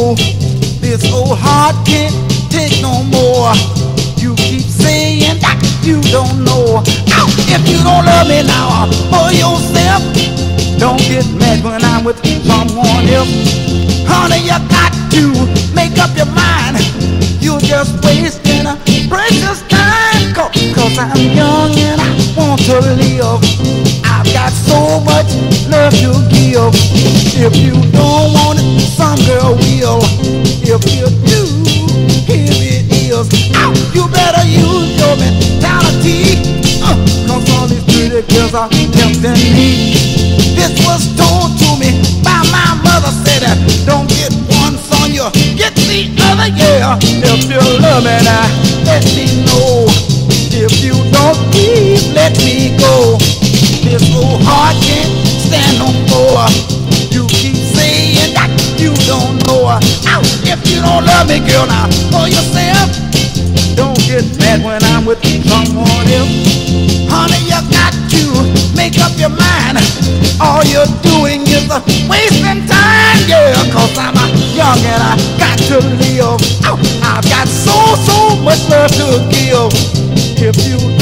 know this old heart can't take no more. You keep saying that you don't know. Ow! If you don't love me now for yourself, don't get mad when I'm with someone else. Honey, you got to make up your mind. You're just wasting a precious time. Cause I'm young and I want to live. I've got so much love to give. If you don't want it, some girl will. If you do, here it is. Ow! You better use your mentality. Cause all these pretty girls are tempting me. This was told to me by my mother. Said don't get one son, you get the other. Yeah, if you love me now, let me know. If you don't, please let me go. This old heart can't stand no more. You keep saying that you don't know. Ow! If you don't love me, girl, now for yourself, don't get mad when I'm with someone else. Honey, you got to make up your mind. All you're doing is wasting time. Yeah, cause I'm young and I got to live. Ow! I've got so much love to give. If you